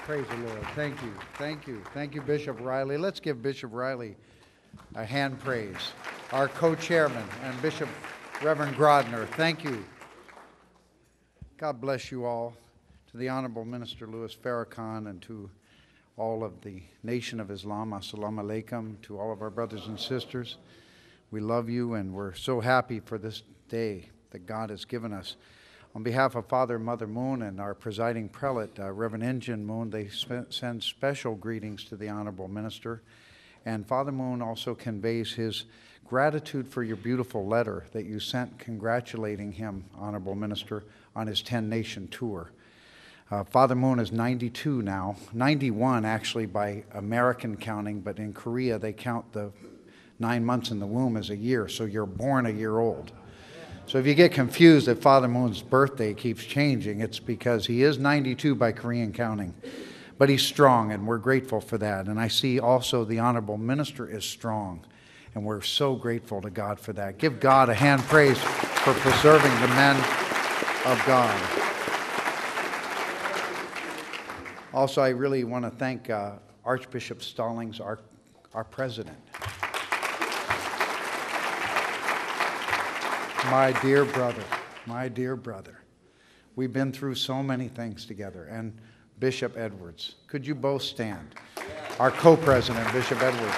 Praise the Lord. Thank you. Thank you. Thank you, Bishop Riley. Let's give Bishop Riley a hand praise. Our co-chairman and Bishop Reverend Grodner. Thank you. God bless you all. To the Honorable Minister Louis Farrakhan and to all of the Nation of Islam, As-salamu alaikum, to all of our brothers and sisters. We love you and we're so happy for this day that God has given us. On behalf of Father and Mother Moon and our presiding prelate, Reverend Injun Moon, they send special greetings to the Honorable Minister. And Father Moon also conveys his gratitude for your beautiful letter that you sent congratulating him, Honorable Minister, on his 10-nation tour. Father Moon is 92 now, 91 actually by American counting, but in Korea they count the 9 months in the womb as a year, so you're born a year old. So if you get confused that Father Moon's birthday keeps changing, it's because he is 92 by Korean counting. But he's strong, and we're grateful for that. And I see also the Honorable Minister is strong, and we're so grateful to God for that. Give God a hand praise for preserving the men of God. Also, I really want to thank Archbishop Stallings, our president. My dear brother, we've been through so many things together. And Bishop Edwards, could you both stand? Our co-president, Bishop Edwards.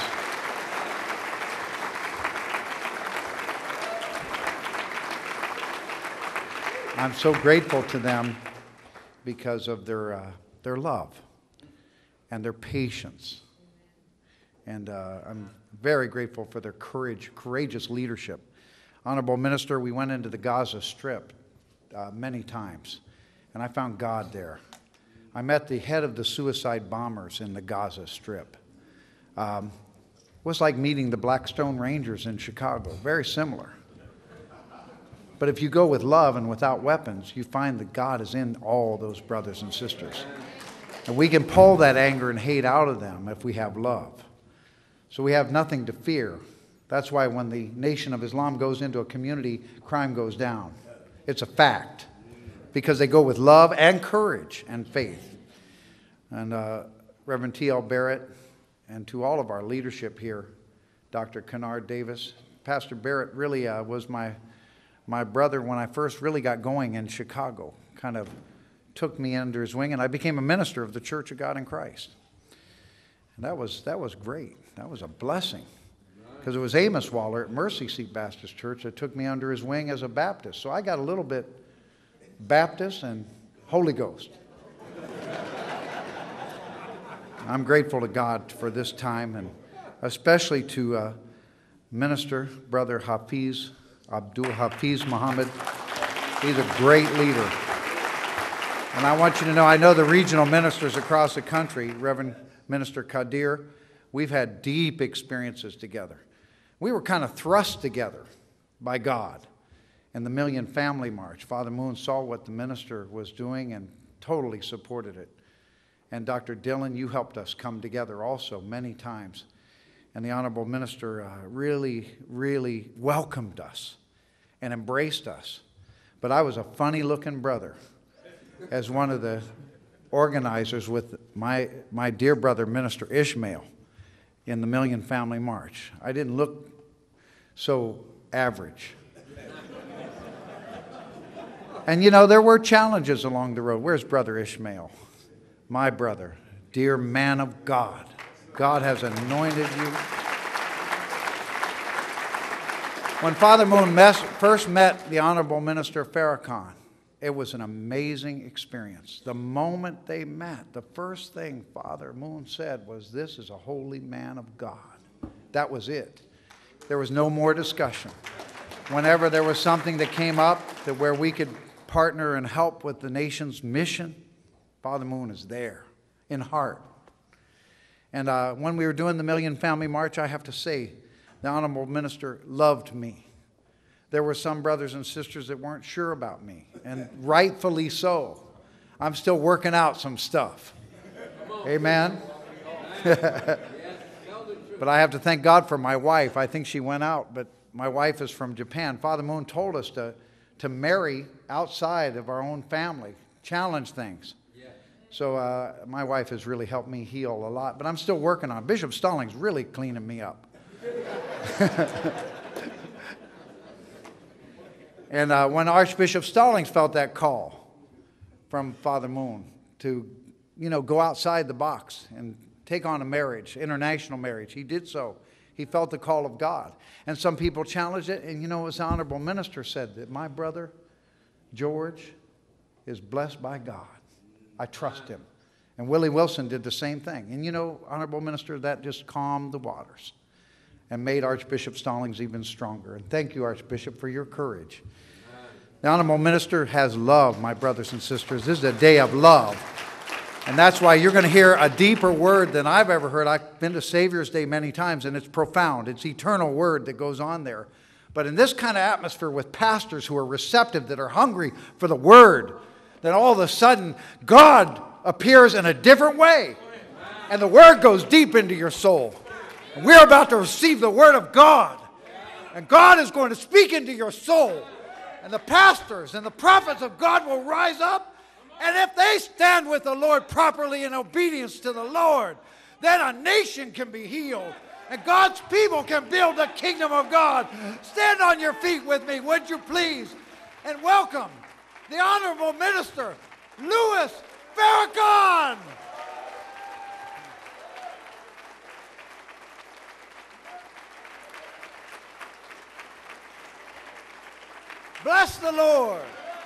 I'm so grateful to them because of their love and their patience. And I'm very grateful for their courageous leadership. Honorable Minister, we went into the Gaza Strip many times, and I found God there. I met the head of the suicide bombers in the Gaza Strip. It was like meeting the Blackstone Rangers in Chicago, very similar. But if you go with love and without weapons, you find that God is in all those brothers and sisters. And we can pull that anger and hate out of them if we have love. So we have nothing to fear. That's why when the Nation of Islam goes into a community, crime goes down. It's a fact. Because they go with love and courage and faith. And Reverend T.L. Barrett, and to all of our leadership here, Dr. Kennard Davis. Pastor Barrett really was my brother when I first really got going in Chicago. Kind of took me under his wing, and I became a minister of the Church of God in Christ. And that was great. That was a blessing. Because it was Amos Waller at Mercy Seat Baptist Church that took me under his wing as a Baptist. So I got a little bit Baptist and Holy Ghost. I'm grateful to God for this time, and especially to Minister Brother Hafiz, Abdul Hafiz Muhammad. He's a great leader. And I want you to know, I know the regional ministers across the country, Reverend Minister Kadir, we've had deep experiences together. We were kind of thrust together by God in the Million Family March. Father Moon saw what the minister was doing and totally supported it. And Dr. Dillon, you helped us come together also many times. And the Honorable Minister really, really welcomed us and embraced us. But I was a funny-looking brother as one of the organizers with my dear brother, Minister Ishmael, in the Million Family March. I didn't look so average. And you know, there were challenges along the road. Where's Brother Ishmael? My brother, dear man of God. God has anointed you. When Father Moon first met the Honorable Minister Farrakhan, it was an amazing experience. The moment they met, the first thing Father Moon said was, "This is a holy man of God." That was it. There was no more discussion. Whenever there was something that came up that where we could partner and help with the nation's mission, Father Moon is there in heart. And when we were doing the Million Family March, I have to say, the Honorable Minister loved me. There were some brothers and sisters that weren't sure about me, and rightfully so. I'm still working out some stuff. Amen? But I have to thank God for my wife. I think she went out, but my wife is from Japan. Father Moon told us to marry outside of our own family, challenge things. So my wife has really helped me heal a lot, but I'm still working on it. Bishop Stallings really cleaning me up. And when Archbishop Stallings felt that call from Father Moon to, go outside the box and take on a marriage, international marriage, he did so. He felt the call of God. And some people challenged it. And his honorable minister said that my brother, George, is blessed by God. I trust him. And Willie Wilson did the same thing. And honorable minister, that just calmed the waters and made Archbishop Stallings even stronger. And thank you, Archbishop, for your courage. The honorable minister has love, my brothers and sisters. This is a day of love. And that's why you're going to hear a deeper word than I've ever heard. I've been to Savior's Day many times, and it's profound. It's eternal word that goes on there. But in this kind of atmosphere with pastors who are receptive, that are hungry for the word, then all of a sudden, God appears in a different way. And the word goes deep into your soul. And we're about to receive the word of God. And God is going to speak into your soul. And the pastors and the prophets of God will rise up. And if they stand with the Lord properly in obedience to the Lord, then a nation can be healed. And God's people can build the kingdom of God. Stand on your feet with me, would you please? And welcome the Honorable Minister, Louis Farrakhan. Bless the Lord.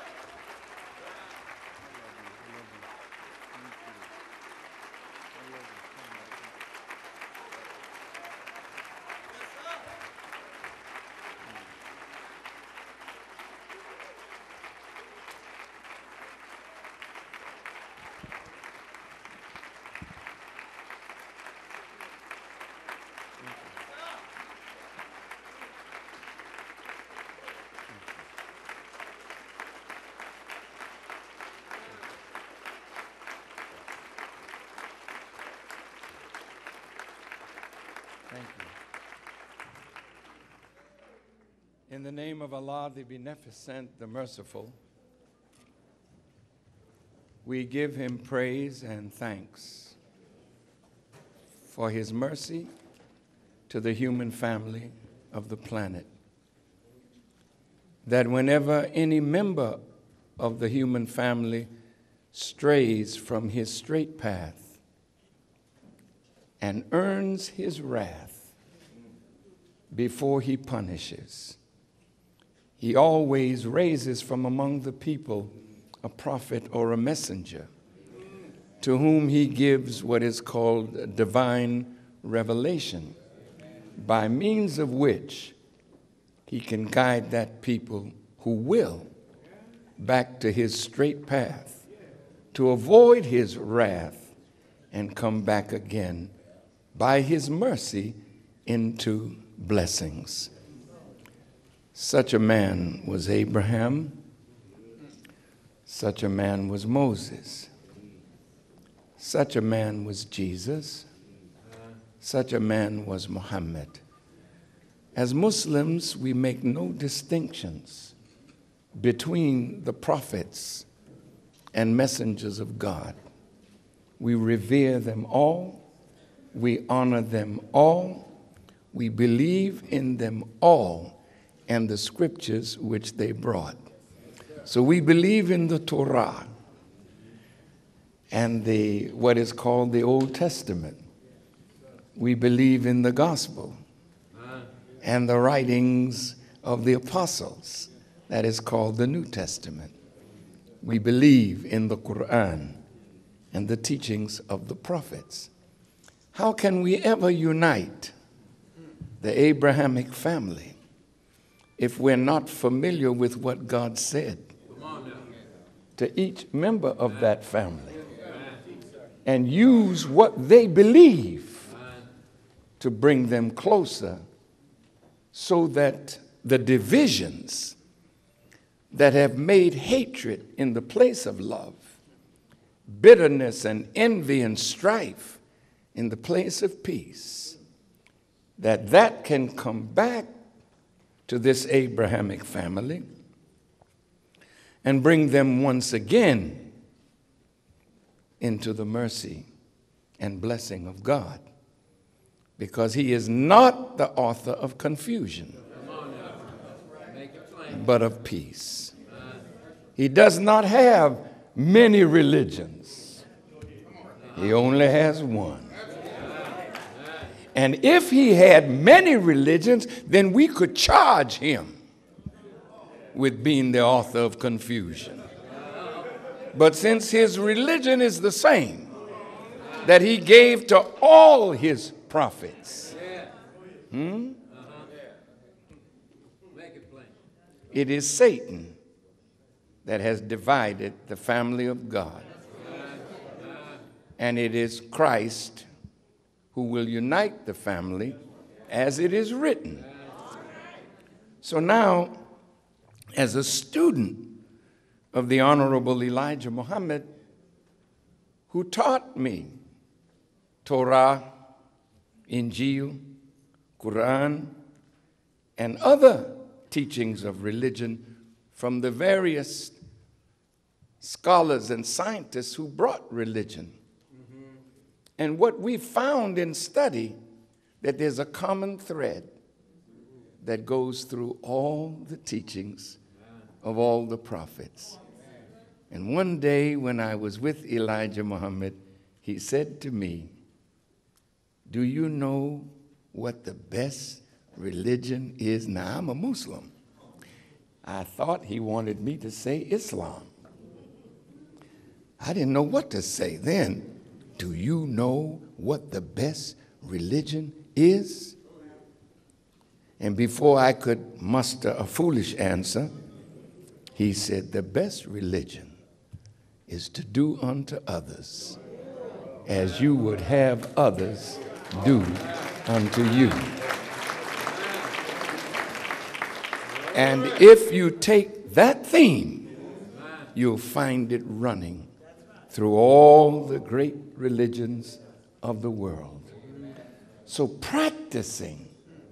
Thank you. In the name of Allah, the Beneficent, the Merciful, we give him praise and thanks for his mercy to the human family of the planet. That whenever any member of the human family strays from his straight path and earns his wrath before he punishes, he always raises from among the people a prophet or a messenger to whom he gives what is called divine revelation, by means of which he can guide that people who will back to his straight path to avoid his wrath and come back again by his mercy into blessings. Such a man was Abraham. Such a man was Moses. Such a man was Jesus. Such a man was Muhammad. As Muslims, we make no distinctions between the prophets and messengers of God. We revere them all. We honor them all. We believe in them all and the scriptures which they brought. So we believe in the Torah and what is called the Old Testament. We believe in the gospel and the writings of the apostles. That is called the New Testament. We believe in the Quran and the teachings of the prophets. How can we ever unite the Abrahamic family if we're not familiar with what God said to each member of that family and use what they believe to bring them closer, so that the divisions that have made hatred in the place of love, bitterness and envy and strife in the place of peace, that can come back to this Abrahamic family and bring them once again into the mercy and blessing of God, because he is not the author of confusion, but of peace. He does not have many religions. He only has one. And if he had many religions, then we could charge him with being the author of confusion. But since his religion is the same that he gave to all his prophets, it is Satan that has divided the family of God. And it is Christ who will unite the family, as it is written. So now, as a student of the Honorable Elijah Muhammad, who taught me Torah, Injil, Quran, and other teachings of religion from the various scholars and scientists who brought religion. And what we found in study, that there's a common thread that goes through all the teachings of all the prophets. And one day when I was with Elijah Muhammad, he said to me, "Do you know what the best religion is?" Now, I'm a Muslim. I thought he wanted me to say Islam. I didn't know what to say then. Do you know what the best religion is? And before I could muster a foolish answer, he said, the best religion is to do unto others as you would have others do unto you. And if you take that theme, you'll find it running through all the great religions of the world. So practicing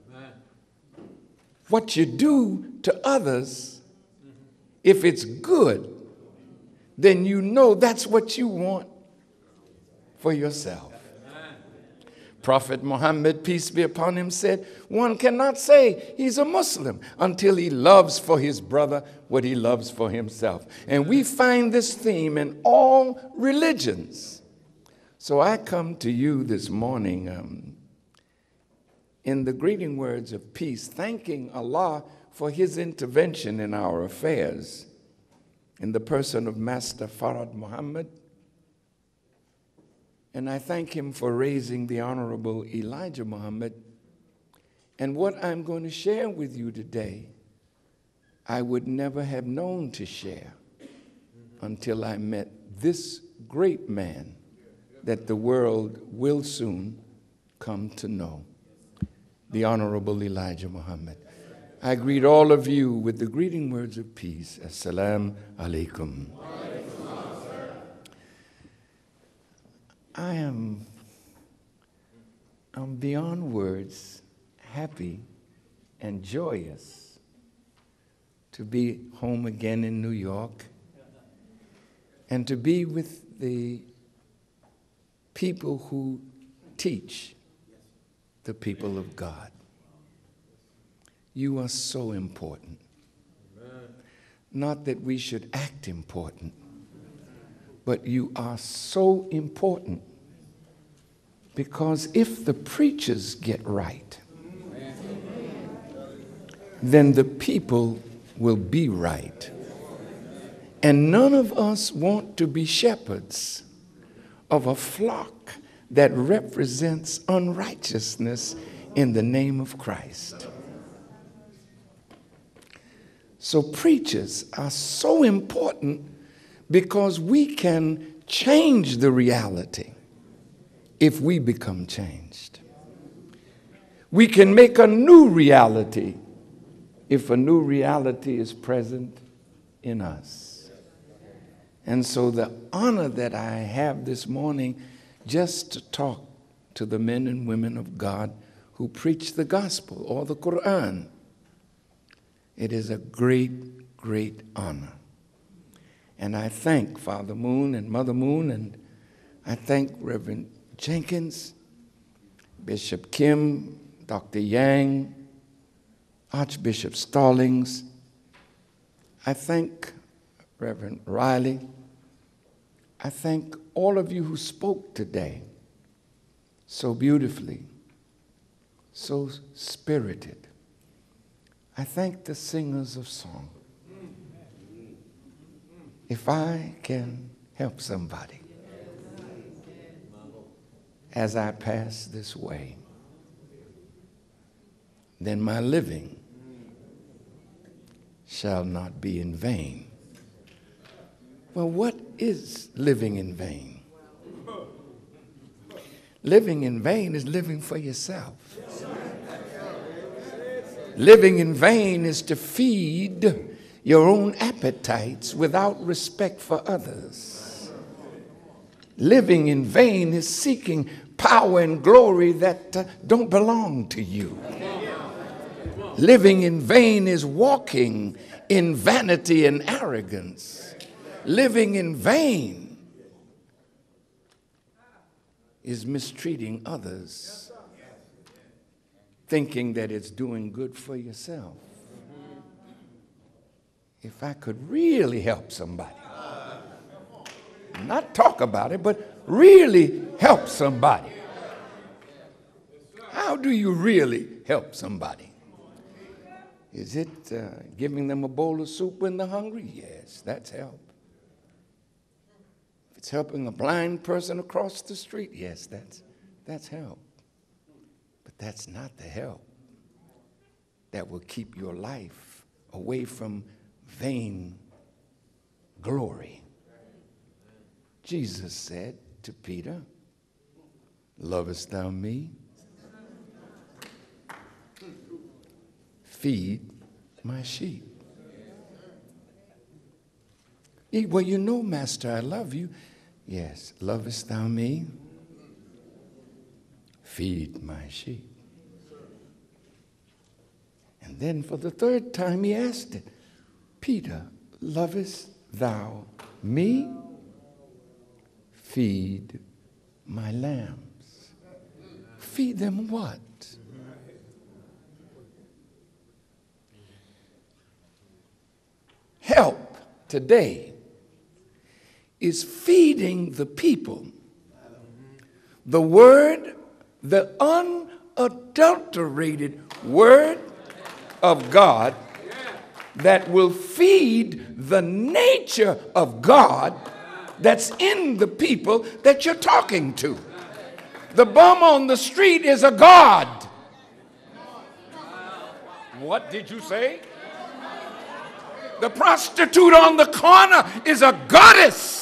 what you do to others, if it's good, then you know that's what you want for yourself. Prophet Muhammad, peace be upon him, said, one cannot say he's a Muslim until he loves for his brother what he loves for himself. And we find this theme in all religions. So I come to you this morning in the greeting words of peace, thanking Allah for his intervention in our affairs in the person of Master Farad Muhammad. And I thank him for raising the Honorable Elijah Muhammad. And what I'm going to share with you today, I would never have known to share until I met this great man that the world will soon come to know, the Honorable Elijah Muhammad. I greet all of you with the greeting words of peace. As-salamu alaikum. I'm beyond words happy and joyous to be home again in New York and to be with the people who teach the people of God. You are so important. Not that we should act important, but you are so important, because if the preachers get right, then the people will be right. And none of us want to be shepherds of a flock that represents unrighteousness in the name of Christ. So preachers are so important, because we can change the reality if we become changed. We can make a new reality if a new reality is present in us. And so the honor that I have this morning just to talk to the men and women of God who preach the gospel or the Quran, it is a great, great honor. And I thank Father Moon and Mother Moon and I thank Reverend Jenkins, Bishop Kim, Dr. Yang, Archbishop Stallings. I thank Reverend Riley. I thank all of you who spoke today so beautifully, so spirited. I thank the singers of song. If I can help somebody as I pass this way, then my living shall not be in vain. Well, what is living in vain? Living in vain is living for yourself. Living in vain is to feed your own appetites without respect for others. Living in vain is seeking power and glory that don't belong to you. Living in vain is walking in vanity and arrogance. Living in vain is mistreating others, thinking that it's doing good for yourself. If I could really help somebody, not talk about it, but really help somebody. How do you really help somebody? Is it giving them a bowl of soup when they're hungry? Yes, that's help. If it's helping a blind person across the street, yes, that's help. But that's not the help that will keep your life away from vain glory. Jesus said to Peter, "Lovest thou me? Feed my sheep." Well, you know, Master, I love you. Yes, lovest thou me? Feed my sheep. And then for the third time he asked it, Peter, lovest thou me? Feed my lambs. Feed them what? Help today is feeding the people the word, the unadulterated word of God that will feed the nature of God that's in the people that you're talking to. The bum on the street is a god. What did you say? The prostitute on the corner is a goddess.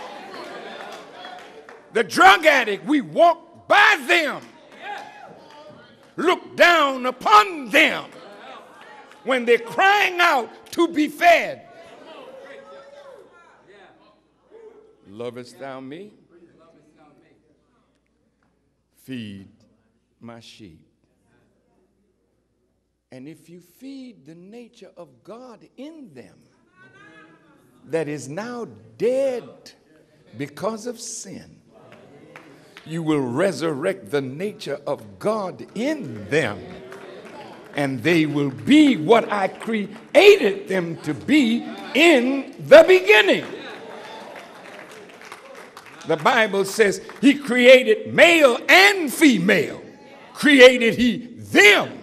The drug addict, we walk by them, look down upon them when they're crying out to be fed. Lovest thou me? Feed my sheep. And if you feed the nature of God in them that is now dead because of sin, you will resurrect the nature of God in them, and they will be what I created them to be in the beginning. The Bible says he created male and female, created he them,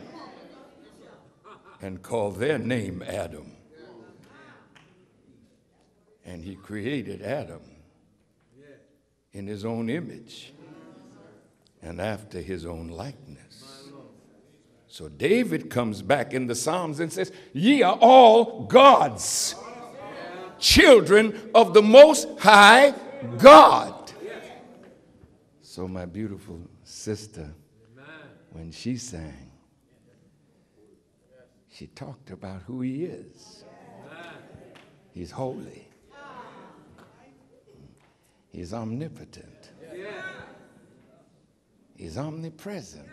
and called their name Adam. And he created Adam in his own image and after his own likeness. So David comes back in the Psalms and says, ye are all gods, children of the Most High God. So my beautiful sister, when she sang, she talked about who he is. He's holy. He's omnipotent. He's omnipresent.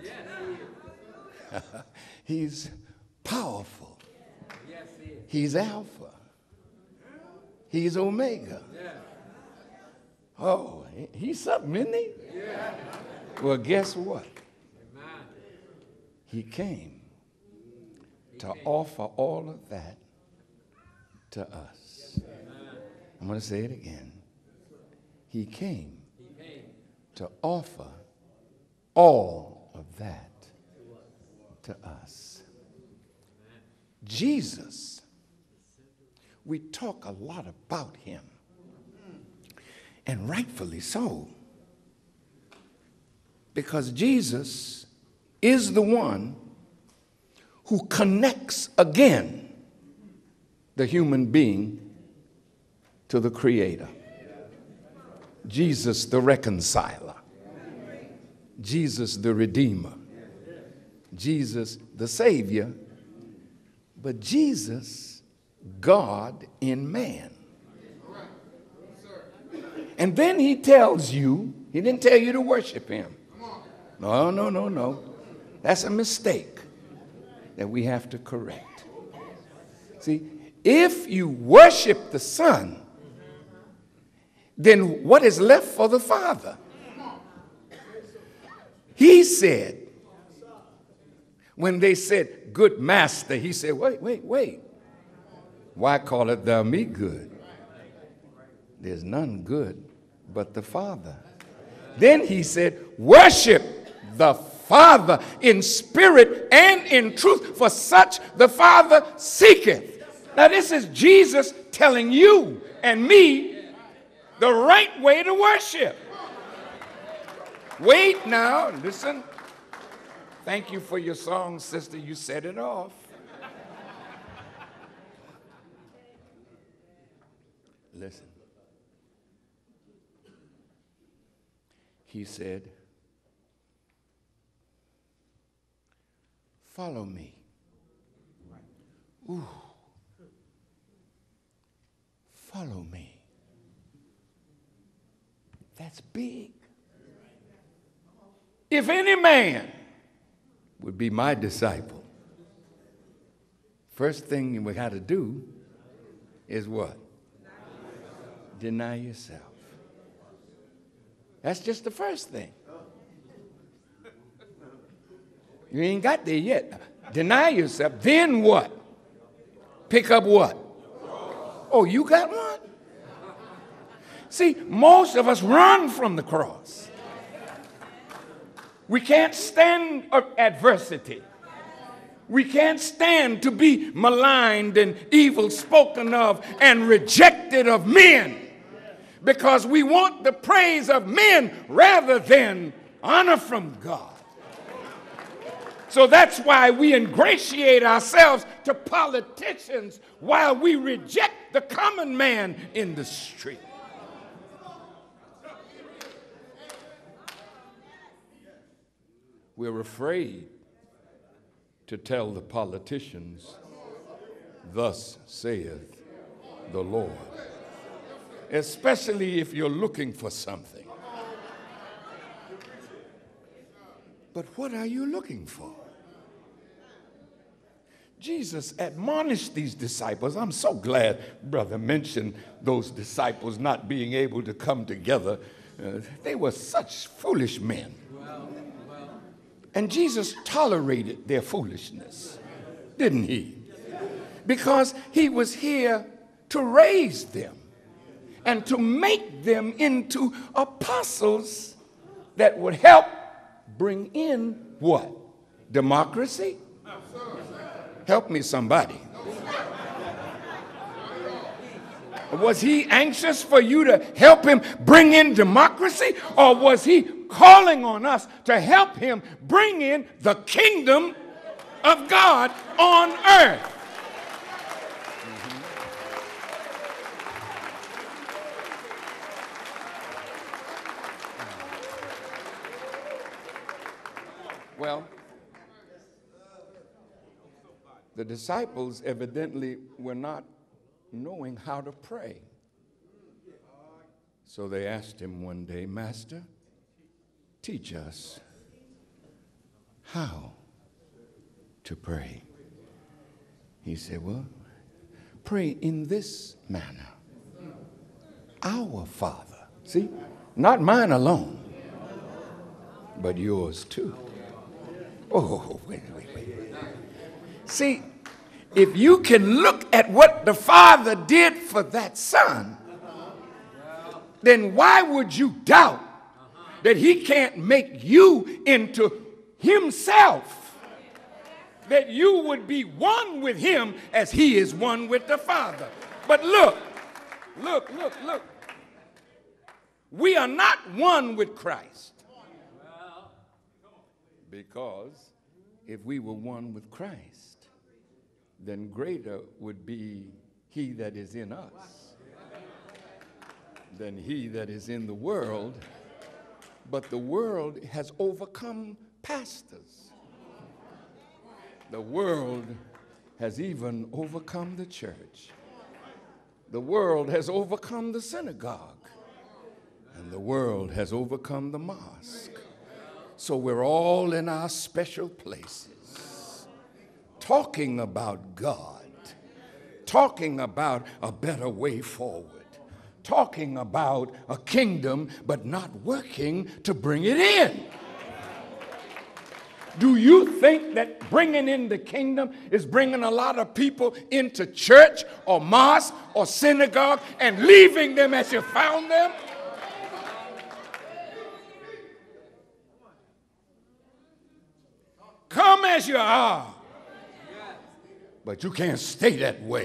He's powerful. He's Alpha. He's Omega. Oh, He's something, isn't he? Yeah. Well, guess what? He came to offer all of that to us. I'm going to say it again. He came to offer all of that to us. Jesus, we talk a lot about him, and rightfully so, because Jesus is the one who connects again the human being to the Creator. Jesus the reconciler, Jesus the redeemer, Jesus the savior, but Jesus, God in man. And then he tells you, he didn't tell you to worship him. No, no, no, no. That's a mistake that we have to correct. See, if you worship the Son, then what is left for the Father? He said, when they said, good master, he said, wait. Why callest thou me good? There's none good but the Father. Then he said, worship the Father in spirit and in truth, for such the Father seeketh. Now this is Jesus telling you and me the right way to worship. Wait now, listen. Thank you for your song, sister. You set it off. Listen. He said, follow me. Ooh. Follow me. That's big. If any man would be my disciple, first thing we got to do is what? Deny yourself. That's just the first thing. You ain't got there yet. Deny yourself. Then what? Pick up what? Oh, you got one? See, most of us run from the cross. We can't stand adversity. We can't stand to be maligned and evil spoken of and rejected of men, because we want the praise of men rather than honor from God. So that's why we ingratiate ourselves to politicians while we reject the common man in the street. We're afraid to tell the politicians, thus saith the Lord, especially if you're looking for something. But what are you looking for? Jesus admonished these disciples. I'm so glad Brother mentioned those disciples not being able to come together. They were such foolish men. And Jesus tolerated their foolishness, didn't he? Because he was here to raise them and to make them into apostles that would help bring in what? Democracy? Help me, somebody. Was he anxious for you to help him bring in democracy, or was he calling on us to help him bring in the kingdom of God on earth? Well, the disciples evidently were not knowing how to pray. So they asked him one day, Master, teach us how to pray. He said, well, pray in this manner. Our Father. See, Not mine alone, but yours too. Oh, wait. See, if you can look at what the Father did for that Son, then why would you doubt that he can't make you into himself? That you would be one with him as he is one with the Father. But look. We are not one with Christ. Because if we were one with Christ, then greater would be he that is in us than he that is in the world. But the world has overcome pastors. The world has even overcome the church. The world has overcome the synagogue. And the world has overcome the mosque. So we're all in our special places, talking about God, talking about a better way forward, talking about a kingdom, but not working to bring it in. Do you think that bringing in the kingdom is bringing a lot of people into church or mosque or synagogue and leaving them as you found them? Come as you are, but you can't stay that way.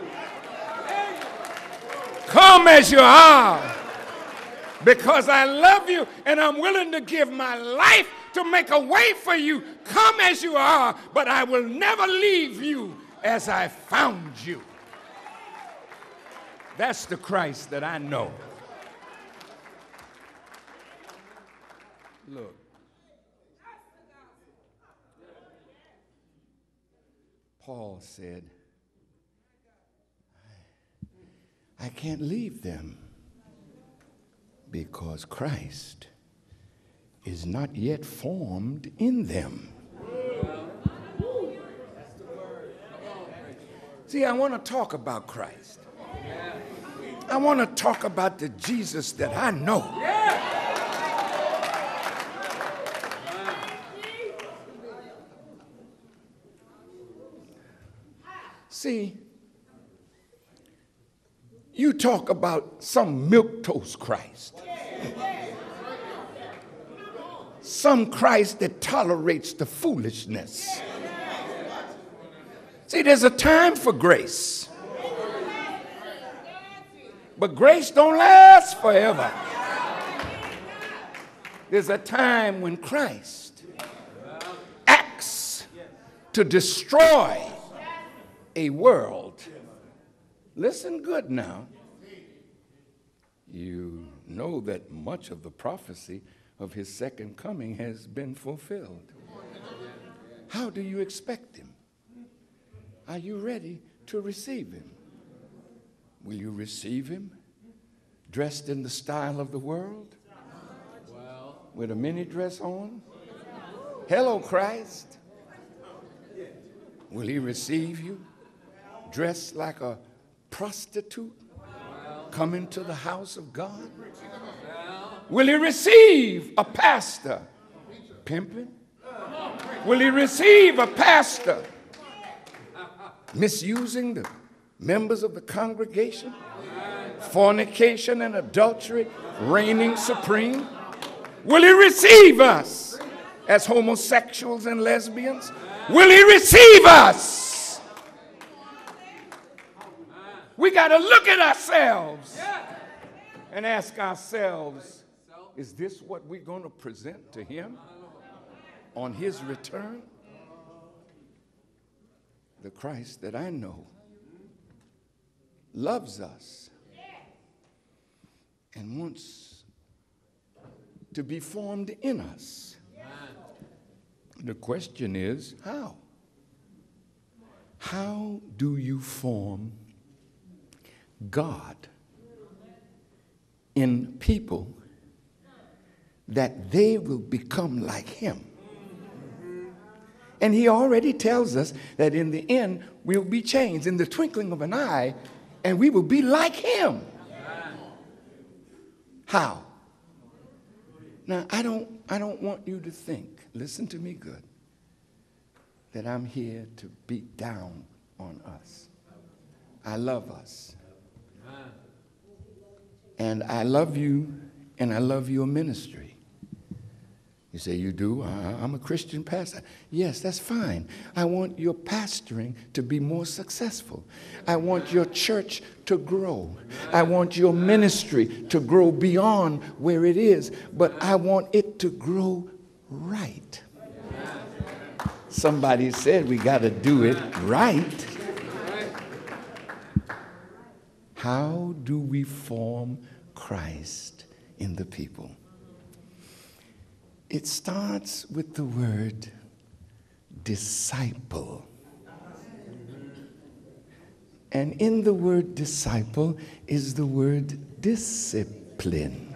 Come as you are, because I love you and I'm willing to give my life to make a way for you. Come as you are, but I will never leave you as I found you. That's the Christ that I know. Look. Paul said, I can't leave them because Christ is not yet formed in them. See, I want to talk about Christ. I want to talk about the Jesus that I know. See, you talk about some milquetoast Christ. Some Christ that tolerates the foolishness. See, there's a time for grace. But grace don't last forever. There's a time when Christ acts to destroy a world. Listen good now. You know that much of the prophecy of his second coming has been fulfilled. How do you expect him? Are you ready to receive him? Will you receive him dressed in the style of the world? With a mini dress on? Hello, Christ. Will he receive you dressed like a prostitute coming to the house of God? Will he receive a pastor pimping? Will he receive a pastor misusing the members of the congregation? Fornication and adultery reigning supreme? Will he receive us as homosexuals and lesbians? Will he receive us? We got to look at ourselves and ask ourselves, is this what we're going to present to him on his return? The Christ that I know loves us and wants to be formed in us. The question is, how? How do you form God in people that they will become like him? And he already tells us that in the end we'll be changed in the twinkling of an eye, and we will be like him. How? Now, I don't want you to think, listen to me good, that I'm here to beat down on us. I love us. And I love you, and I love your ministry. You say, you do? I'm a Christian pastor. Yes, that's fine. I want your pastoring to be more successful. I want your church to grow. I want your ministry to grow beyond where it is, but I want it to grow right. Somebody said we got to do it right. How do we form Christ in the people? It starts with the word disciple. And in the word disciple is the word discipline.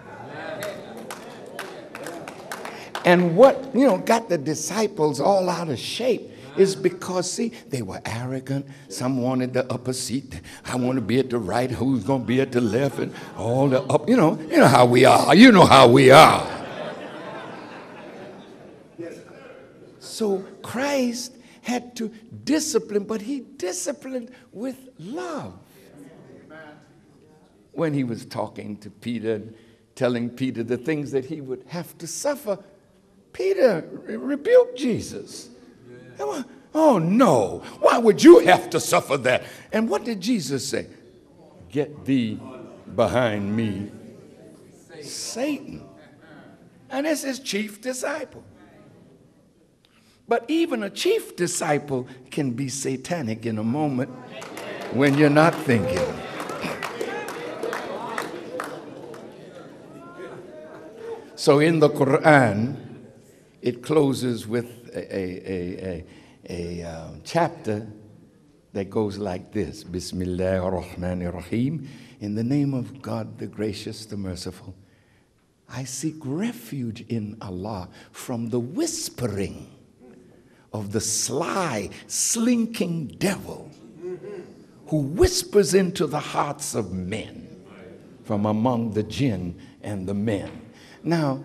And what, got the disciples all out of shape is because, see, they were arrogant. Some wanted the upper seat. I want to be at the right. Who's going to be at the left? And all the up, you know how we are. You know how we are. So Christ had to discipline, but he disciplined with love. When he was talking to Peter, telling Peter the things that he would have to suffer, Peter rebuked Jesus. Oh no, why would you have to suffer that? And what did Jesus say? Get thee behind me, Satan. And that's his chief disciple. But even a chief disciple can be satanic in a moment when you're not thinking. So in the Quran, it closes with a chapter that goes like this. Bismillah ar-Rahman ar-Rahim. In the name of God, the gracious, the merciful, I seek refuge in Allah from the whispering of the sly, slinking devil who whispers into the hearts of men from among the jinn and the men. Now,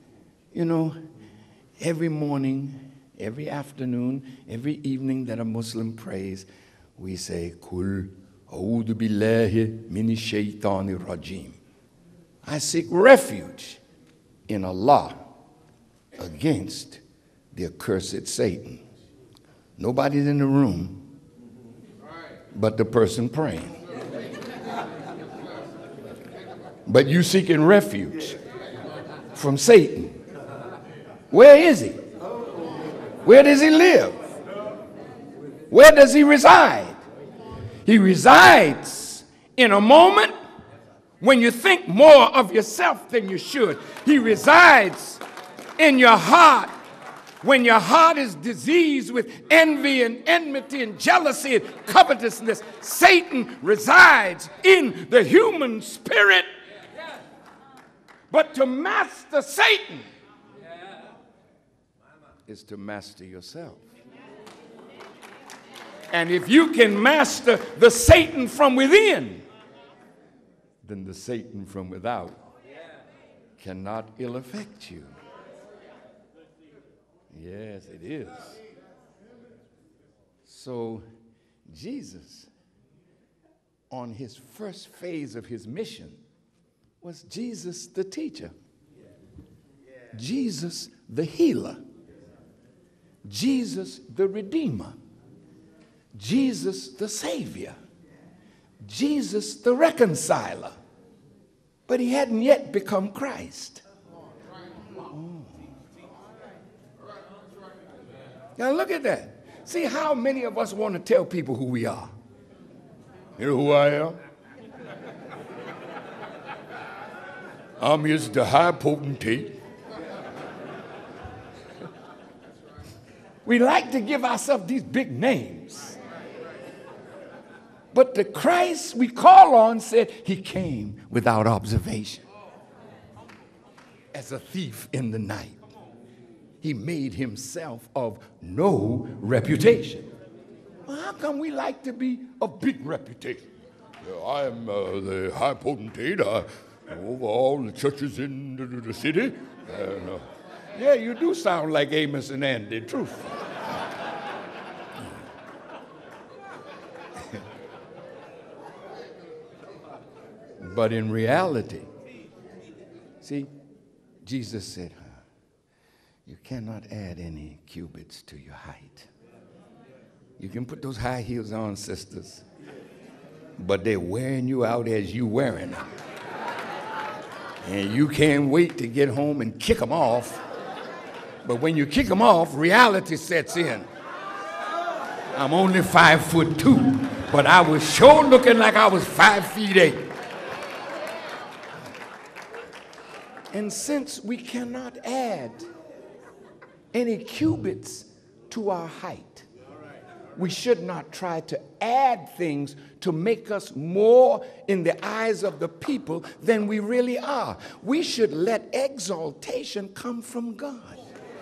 every morning, every afternoon, every evening that a Muslim prays, we say, Kul a'udhu billahi mini shaytanir rajim. I seek refuge in Allah against the accursed Satan. Nobody's in the room but the person praying. But you seeking refuge from Satan. Where is he? Where does he live? Where does he reside? He resides in a moment when you think more of yourself than you should. He resides in your heart when your heart is diseased with envy and enmity and jealousy and covetousness. Satan resides in the human spirit. But to master Satan is to master yourself. And if you can master the Satan from within, then the Satan from without cannot ill affect you. Yes, it is. So Jesus, on his first phase of his mission, was Jesus the teacher, Jesus the healer, Jesus the redeemer, Jesus the savior, Jesus the reconciler. But he hadn't yet become Christ. Now look at that. See how many of us want to tell people who we are. You know who I am? I'm just the high potentate. We like to give ourselves these big names. But the Christ we call on said he came without observation. As a thief in the night. He made himself of no reputation. Well, how come we like to be of big reputation? I am the high potentate. over all the churches in the city. Yeah, you do sound like Amos and Andy, truth. But in reality, see, Jesus said, you cannot add any cubits to your height. You can put those high heels on, sisters, but they're wearing you out as you wearing them. And you can't wait to get home and kick them off. But when you kick them off, reality sets in. I'm only 5'2", but I was sure looking like I was 5'8". And since we cannot add any cubits to our height, we should not try to add things to make us more in the eyes of the people than we really are. We should let exaltation come from God.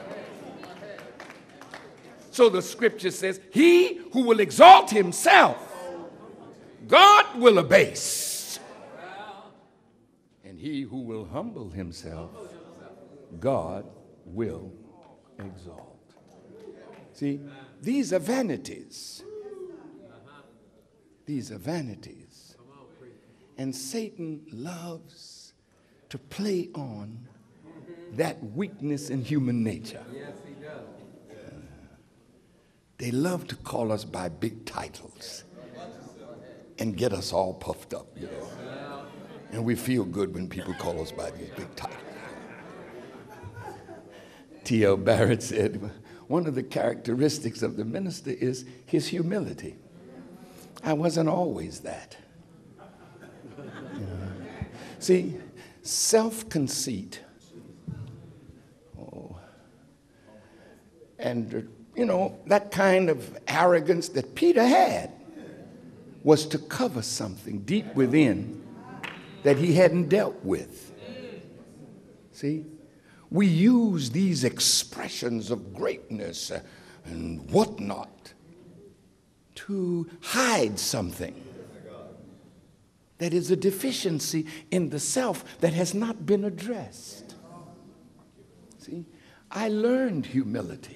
So the scripture says, he who will exalt himself, God will abase. And he who will humble himself, God will exalt. See, these are vanities. These are vanities. And Satan loves to play on that weakness in human nature. Yes, he does. They love to call us by big titles and get us all puffed up, you know. And we feel good when people call us by these big titles. T.L. Barrett said, one of the characteristics of the minister is his humility. I wasn't always that. See, self-conceit, and that kind of arrogance that Peter had was to cover something deep within that he hadn't dealt with. See? We use these expressions of greatness and whatnot to hide something that is a deficiency in the self that has not been addressed. See, I learned humility.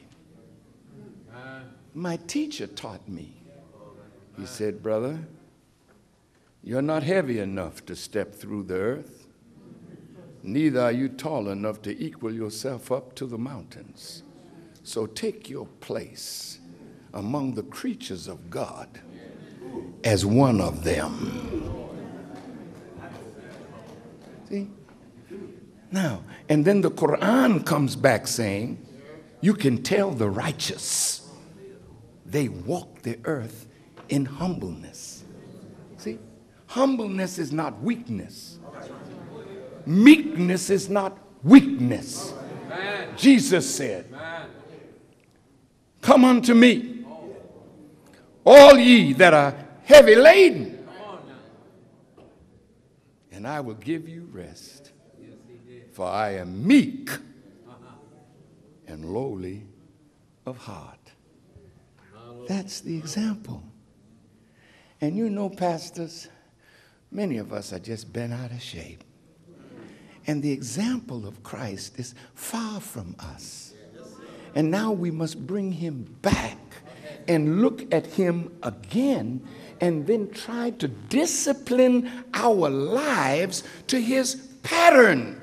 My teacher taught me. He said, brother, you're not heavy enough to step through the earth. Neither are you tall enough to equal yourself up to the mountains. So take your place among the creatures of God as one of them. See? Now, and then the Quran comes back saying, you can tell the righteous, they walk the earth in humbleness. See? Humbleness is not weakness. Meekness is not weakness. Amen. Jesus said, amen, come unto me, all ye that are heavy laden, and I will give you rest. For I am meek and lowly of heart. That's the example. And you know, pastors, many of us are just bent out of shape. And the example of Christ is far from us. And now we must bring him back and look at him again and then try to discipline our lives to his pattern.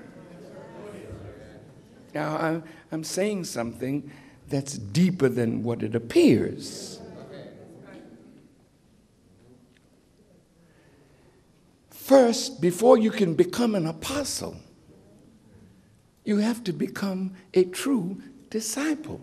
Now, I'm saying something that's deeper than what it appears. First, before you can become an apostle, you have to become a true disciple.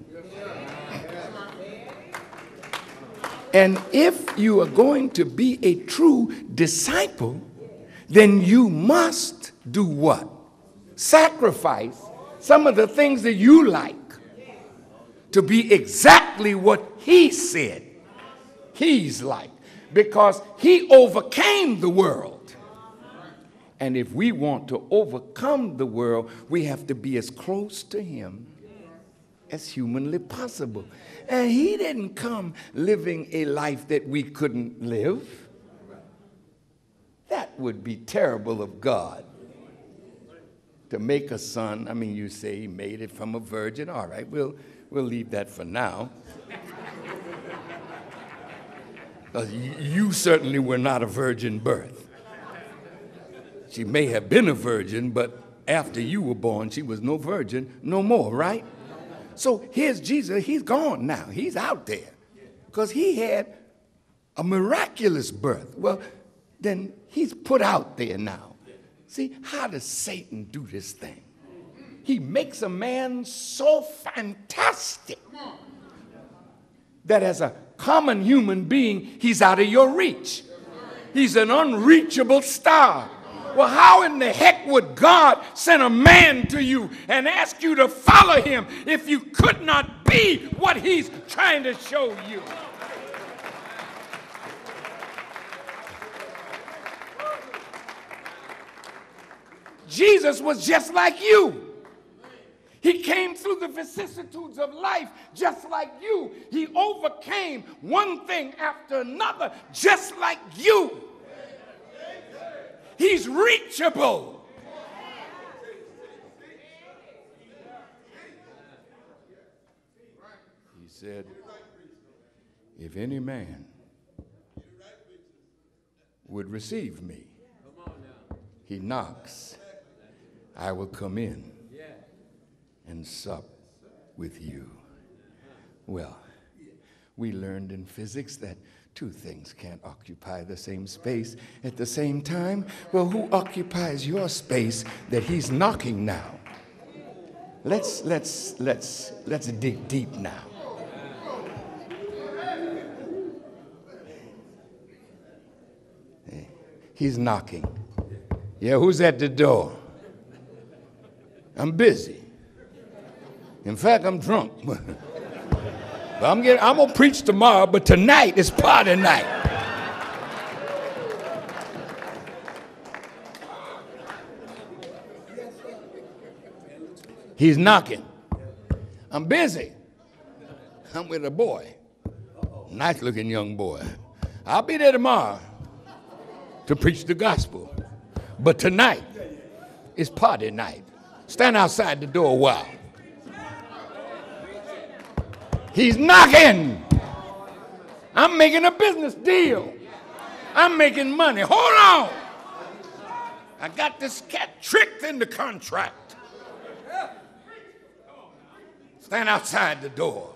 And if you are going to be a true disciple, then you must do what? Sacrifice some of the things that you like to be exactly what he said he's like, because he overcame the world. And if we want to overcome the world, we have to be as close to him as humanly possible. And he didn't come living a life that we couldn't live. That would be terrible of God. to make a son. I mean, you say he made it from a virgin. All right, we'll leave that for now. You certainly were not a virgin birth. She may have been a virgin, but after you were born, she was no virgin no more, right? So here's Jesus. He's gone now. He's out there because he had a miraculous birth. Well, then he's put out there now. See, how does Satan do this thing? He makes a man so fantastic that as a common human being, he's out of your reach. He's an unreachable star. Well, how in the heck would God send a man to you and ask you to follow him if you could not be what he's trying to show you? Jesus was just like you. He came through the vicissitudes of life just like you. He overcame one thing after another just like you. He's reachable. He said, if any man would receive me, he knocks, I will come in and sup with you. Well, we learned in physics that two things can't occupy the same space at the same time. Well, who occupies your space that he's knocking now? Let's dig deep now. He's knocking. Yeah, who's at the door? I'm busy. In fact, I'm drunk. I'm gonna preach tomorrow, but tonight is party night. He's knocking. I'm busy. I'm with a boy. Nice looking young boy. I'll be there tomorrow to preach the gospel. But tonight is party night. Stand outside the door a while. He's knocking. I'm making a business deal. I'm making money. Hold on. I got this cat tricked in the contract. Stand outside the door.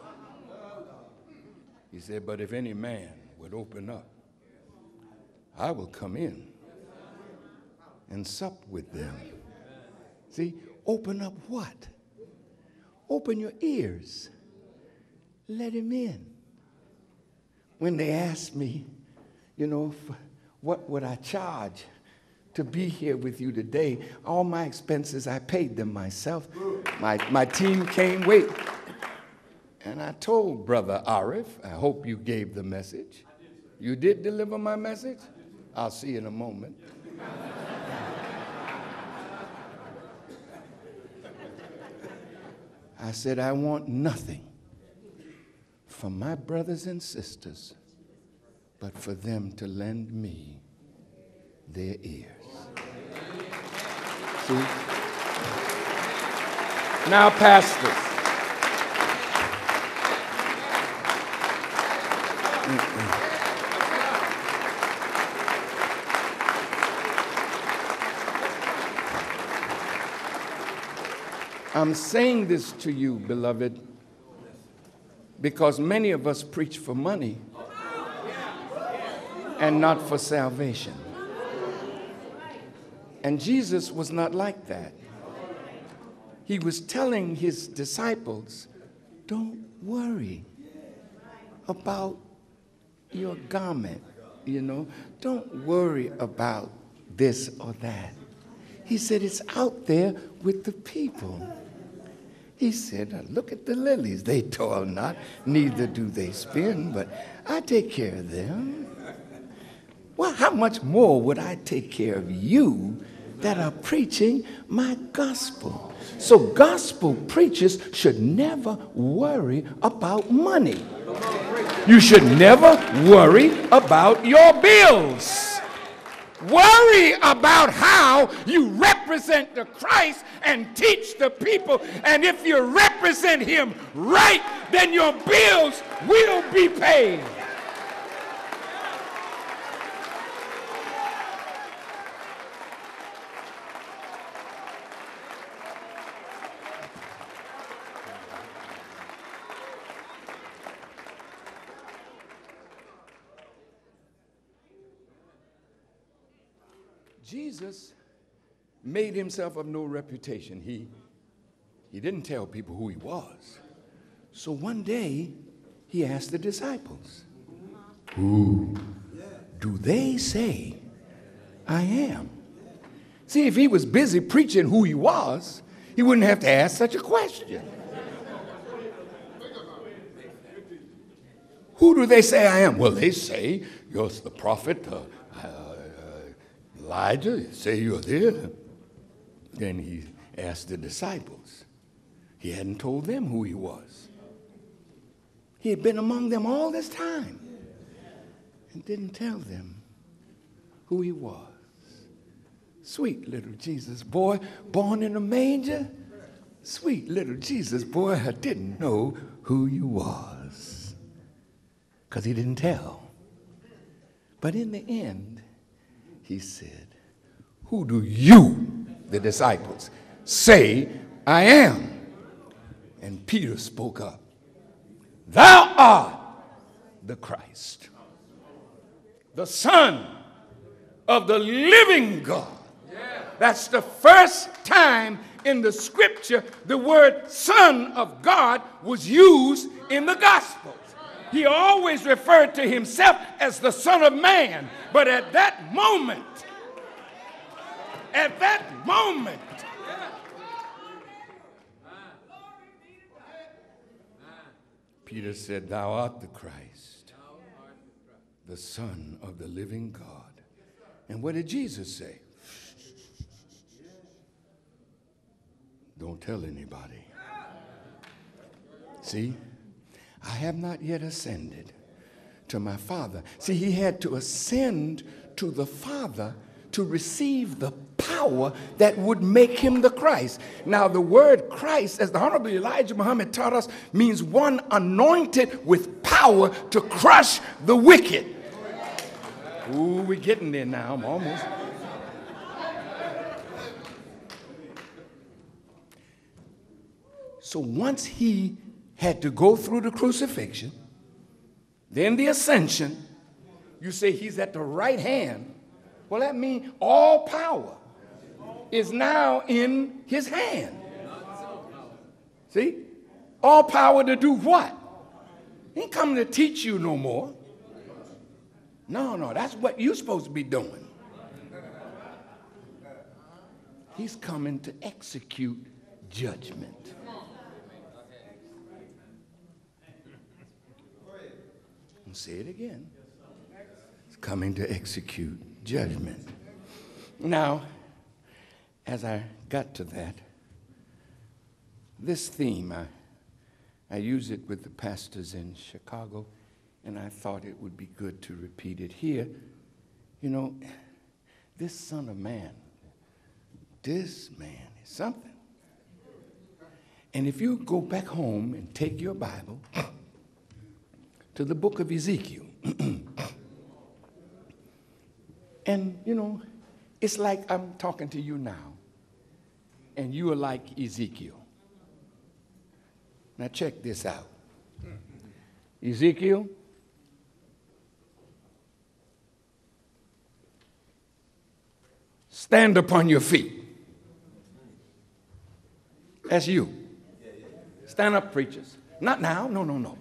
He said, but if any man would open up, I will come in and sup with them. See, open up what? Open your ears. Let him in. When they asked me, what would I charge to be here with you today, all my expenses, I paid them myself. My team came, wait. And I told Brother Arif, I hope you gave the message. You did deliver my message? I'll see you in a moment. I said, I want nothing from my brothers and sisters but for them to lend me their ears. See? Now, pastors. I'm saying this to you, beloved, because many of us preach for money and not for salvation. And Jesus was not like that. He was telling his disciples, don't worry about your garment, Don't worry about this or that. He said, it's out there with the people. He said, look at the lilies. They toil not, neither do they spin, but I take care of them. Well, how much more would I take care of you that are preaching my gospel? So gospel preachers should never worry about money. You should never worry about your bills. Worry about how you represent represent the Christ and teach the people. And if you represent him right, then your bills will be paid. Jesus made himself of no reputation. He didn't tell people who he was. So one day, he asked the disciples, "Who do they say I am?" See, if he was busy preaching who he was, he wouldn't have to ask such a question. Who do they say I am? Well, they say you're the prophet, Elijah, they say you're there. Then he asked the disciples. He hadn't told them who he was. He had been among them all this time and didn't tell them who he was. Sweet little Jesus boy, born in a manger. Sweet little Jesus boy, I didn't know who you was. Because he didn't tell. But in the end, he said, "Who do you, the disciples, say I am?" And Peter spoke up. "Thou art the Christ, the Son of the living God." That's the first time in the scripture the word Son of God was used in the Gospels. He always referred to himself as the Son of Man. But at that moment, Peter said, "Thou art the Christ, the Son of the living God." And what did Jesus say? Don't tell anybody. See, I have not yet ascended to my Father. See, he had to ascend to the Father to receive the power that would make him the Christ. Now, the word Christ, as the Honorable Elijah Muhammad taught us, means one anointed with power to crush the wicked. Ooh, we're getting there now. I'm almost. So once he had to go through the crucifixion, then the ascension, you say he's at the right hand. Well, that means all power is now in his hand. See? All power to do what? He ain't coming to teach you no more. No, that's what you're supposed to be doing. He's coming to execute judgment. I'll say it again. He's coming to execute judgment. Now, as I got to that, this theme, I use it with the pastors in Chicago, and I thought it would be good to repeat it here. You know, this Son of Man, this man is something. And if you go back home and take your Bible to the book of Ezekiel, and, you know, it's like I'm talking to you now, and you are like Ezekiel. Now check this out. Ezekiel, stand upon your feet. That's you. Stand up, preachers. Not now. No.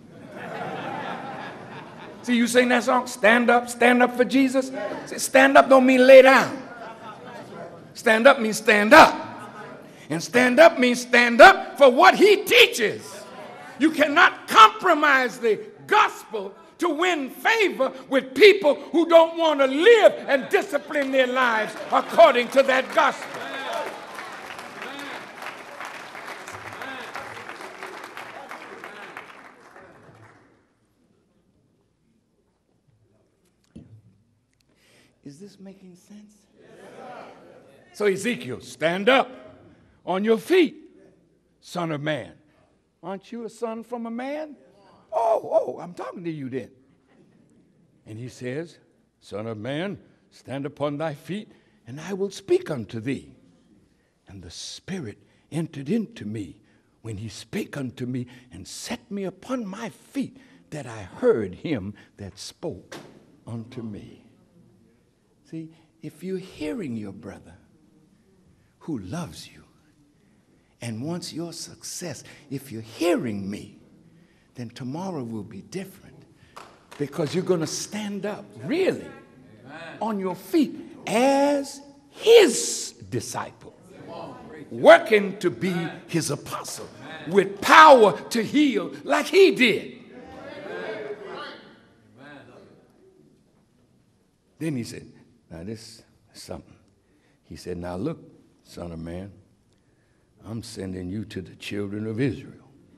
See, you sing that song, stand up for Jesus. See, stand up don't mean lay down. Stand up means stand up. And stand up means stand up for what he teaches. You cannot compromise the gospel to win favor with people who don't want to live and discipline their lives according to that gospel. Is this making sense? So Ezekiel, stand up on your feet, son of man. Aren't you a son from a man? Oh, I'm talking to you then. And he says, son of man, stand upon thy feet, and I will speak unto thee. And the Spirit entered into me when he spake unto me and set me upon my feet, that I heard him that spoke unto me. See, if you're hearing your brother who loves you and wants your success, if you're hearing me, then tomorrow will be different, because you're going to stand up really on your feet as his disciple, working to be his apostle with power to heal like he did. Then he said, now this is something. He said, now look, son of man, I'm sending you to the children of Israel.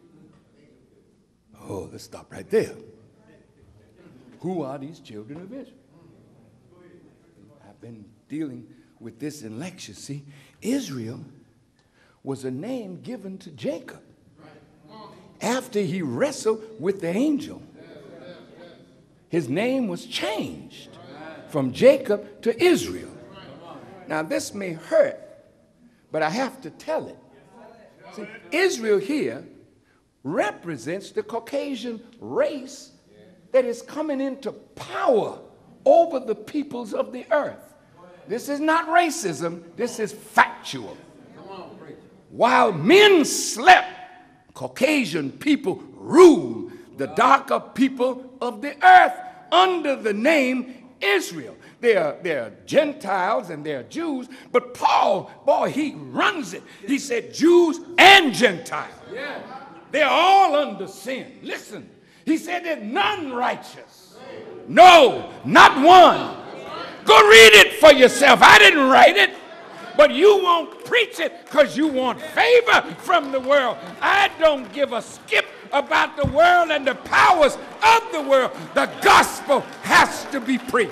Oh, let's stop right there. Who are these children of Israel? I've been dealing with this in lectures. See, Israel was a name given to Jacob after he wrestled with the angel. His name was changed from Jacob to Israel. Now, this may hurt, but I have to tell it. See, Israel here represents the Caucasian race that is coming into power over the peoples of the earth. This is not racism, this is factual. While men slept, Caucasian people ruled the darker people of the earth under the name Israel. They are Gentiles and they are Jews, but Paul, boy, he runs it. He said Jews and Gentiles. Yeah. They're all under sin. Listen, he said there's none righteous. No, not one. Go read it for yourself. I didn't write it, but you won't preach it because you want favor from the world. I don't give a skip about the world and the powers of the world. The gospel has to be preached.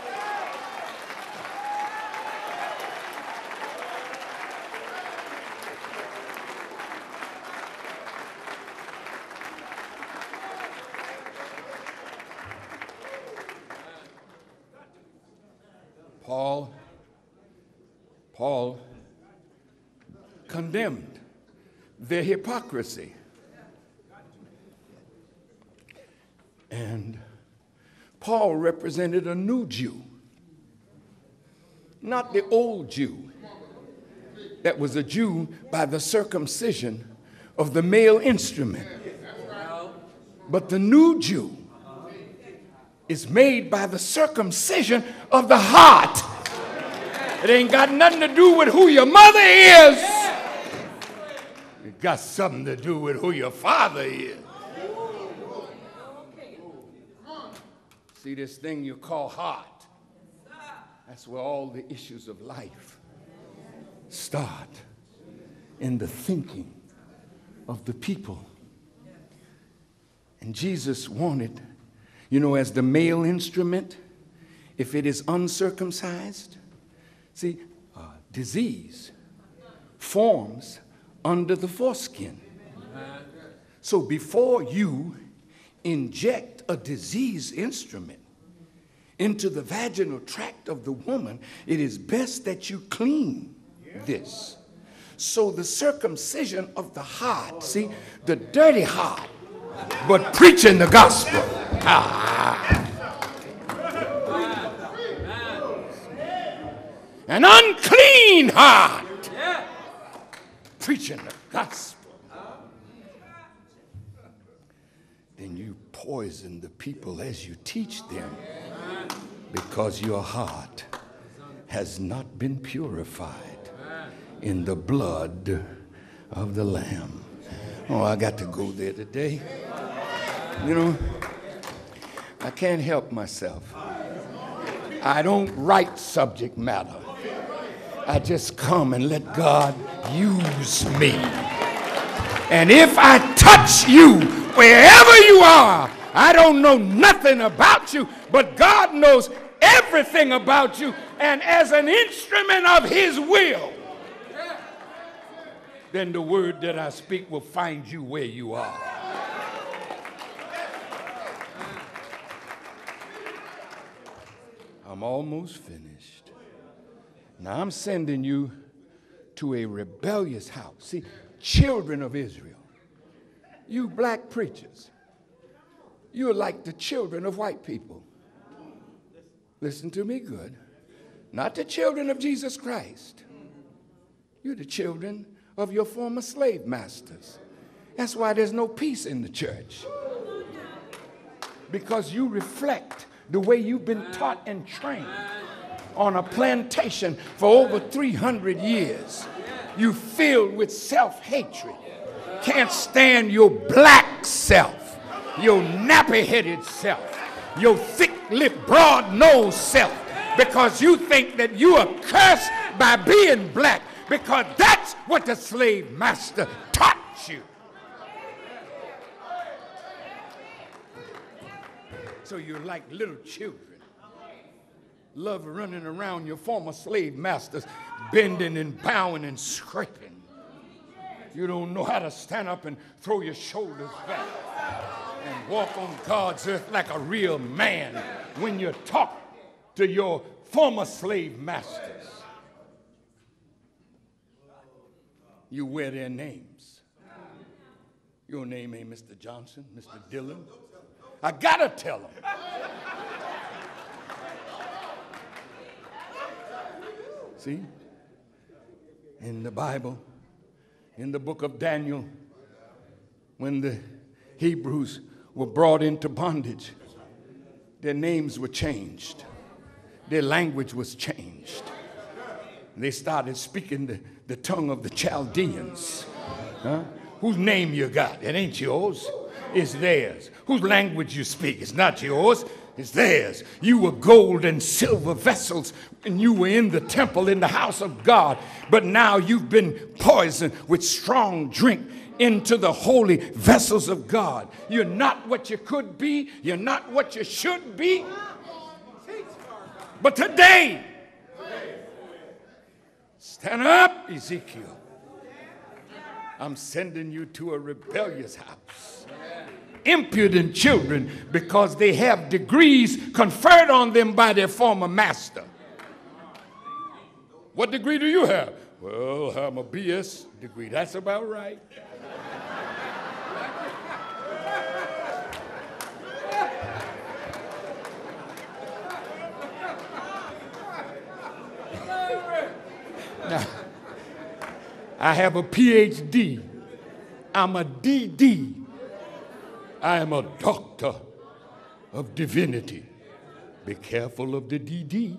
Paul condemned their hypocrisy. And Paul represented a new Jew, not the old Jew that was a Jew by the circumcision of the male instrument, but the new Jew is made by the circumcision of the heart. It ain't got nothing to do with who your mother is. It got something to do with who your father is. See, this thing you call heart, that's where all the issues of life start, in the thinking of the people. And Jesus wanted, as the male instrument, if it is uncircumcised, see, disease forms under the foreskin. So before you inject a disease instrument into the vaginal tract of the woman, it is best that you clean this. So the circumcision of the heart, see, the dirty heart, but preaching the gospel. An unclean heart, preaching the gospel. Then you poison the people as you teach them, because your heart has not been purified in the blood of the Lamb. Oh, I got to go there today. I can't help myself. I don't write subject matter. I just come and let God use me. And if I touch you wherever you are, I don't know nothing about you, but God knows everything about you, and as an instrument of his will, then the word that I speak will find you where you are. I'm almost finished. Now I'm sending you to a rebellious house. See, children of Israel, you black preachers, you're like the children of white people. Listen to me good. Not the children of Jesus Christ. You're the children of your former slave masters. That's why there's no peace in the church. Because you reflect the way you've been taught and trained on a plantation for over 300 years. You filled with self-hatred. Can't stand your black self, your nappy-headed self, your thick-lipped, broad-nosed self, because you think that you are cursed by being black, because that's what the slave master taught you. So you're like little children. Love running around your former slave masters, bending and bowing and scraping. You don't know how to stand up and throw your shoulders back and walk on God's earth like a real man when you talk to your former slave masters. You wear their names. Your name ain't Mr. Johnson, Mr. Dillon. I gotta tell them. See, in the Bible, in the book of Daniel, when the Hebrews were brought into bondage, their names were changed. Their language was changed. They started speaking the tongue of the Chaldeans. Huh? Whose name you got? It ain't yours. It's theirs. Whose language you speak? It's not yours. It's theirs. You were gold and silver vessels when you were in the temple in the house of God. But now you've been poisoned with strong drink into the holy vessels of God. You're not what you could be. You're not what you should be. But today, stand up, Ezekiel. I'm sending you to a rebellious house. Impudent children, because they have degrees conferred on them by their former master. What degree do you have? Well, I'm a BS degree. That's about right. Now, I have a PhD. I'm a DD. I am a doctor of divinity. Be careful of the DD.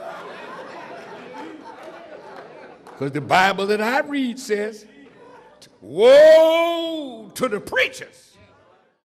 Because the Bible that I read says, woe to the preachers